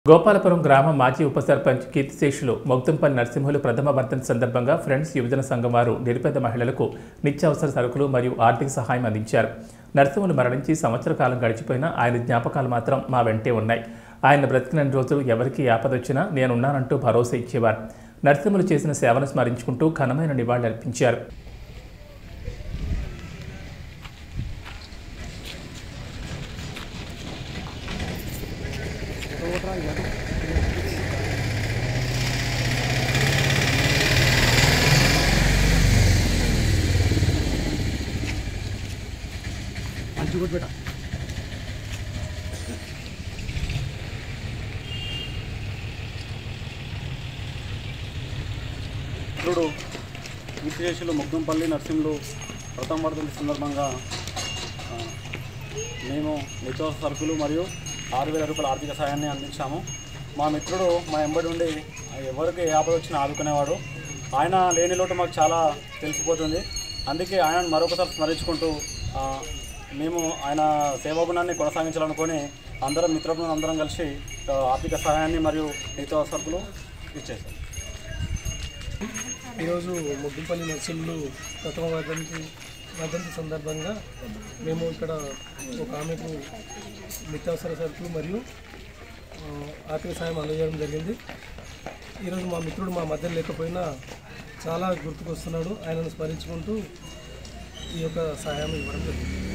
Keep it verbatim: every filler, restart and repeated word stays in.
గోపాలపురం గ్రామ మాజీ ఉప సర్పంచ్ కీర్తిశేషులు మొగ్తంపల్లి నరసింహులు ప్రథమ వర్ధంతి సందర్భంగా ఫ్రెండ్స్ యువజన సంఘం వారు నిరుపేద మహిళలకు నిత్యావసర సరుకులు మరియు ఆర్థిక సహాయం అందించారు. నరసింహులు మరణించి సంవత్సర కాలం గడిచిపోయినా ఆయన జ్ఞాపకాలు మాత్రం మా వెంటే ఉన్నాయి. ఆయన బ్రతికిన రోజులు ఎవరికి ఆపదొచ్చినా నేనున్నానంటూ భరోసా ఇచ్చేవారు. నరసింహులు చేసిన సేవను స్మరించుకుంటూ ఘనమైన నివాళులర్పించారు. बेटा ఇప్పుడు కీర్తిశేషులు మొగ్తంపల్లి నరసింహులు ప్రథమ వర్ధంతి సందర్భంగా మేము నిత్యావసర సరుకులు మరియు ఆరు వేల రూపాయల ఆర్థిక సహాయాన్ని అందించాము. మా మిత్రుడు మా ఎంబడి ఉండి ఎవరికి ఏ ఆపద వచ్చినా ఆదుకునేవాడు. ఆయన లేని లోటు మాకు చాలా తెలిసిపోతుంది. అందుకే ఆయనను మరొకసారి స్మరించుకుంటూ మేము ఆయన సేవాగుణాన్ని కొనసాగించాలనుకొని అందరం మిత్రులను అందరం కలిసి ఆర్థిక సహాయాన్ని మరియు నిత్యావసర సరుకులు ఇచ్చేసాం. ఈరోజు మొగ్తంపల్లి నరసింహులు ప్రథమ వర్ధంతి వర్ధంతి సందర్భంగా మేము ఇక్కడ ఒక ఆమెకు నిత్యావసర సరుకులు మరియు ఆర్థిక సహాయం అందజేయడం జరిగింది. ఈరోజు మా మిత్రుడు మా మధ్య లేకపోయినా చాలా గుర్తుకొస్తున్నాడు. ఆయనను స్మరించుకుంటూ ఈ యొక్క సహాయం ఇవ్వడం జరిగింది.